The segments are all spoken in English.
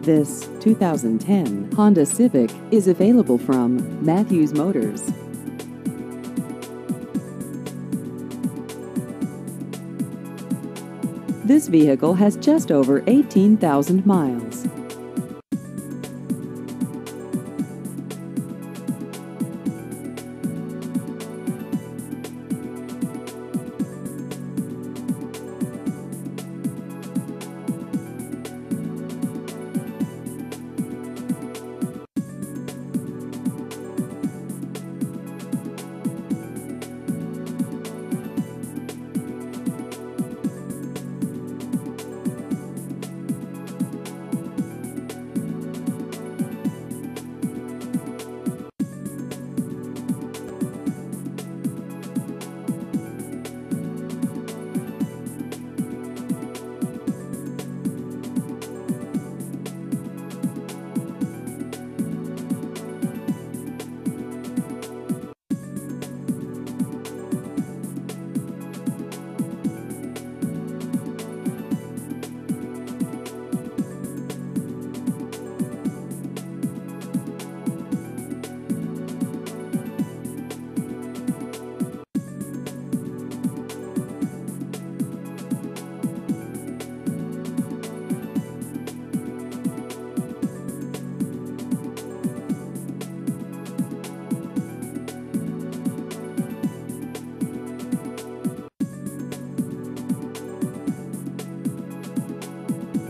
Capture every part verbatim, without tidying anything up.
This two thousand ten Honda Civic is available from Matthews Motors. This vehicle has just over eighteen thousand miles.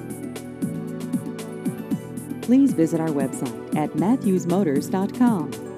Please visit our website at matthews motors dot com.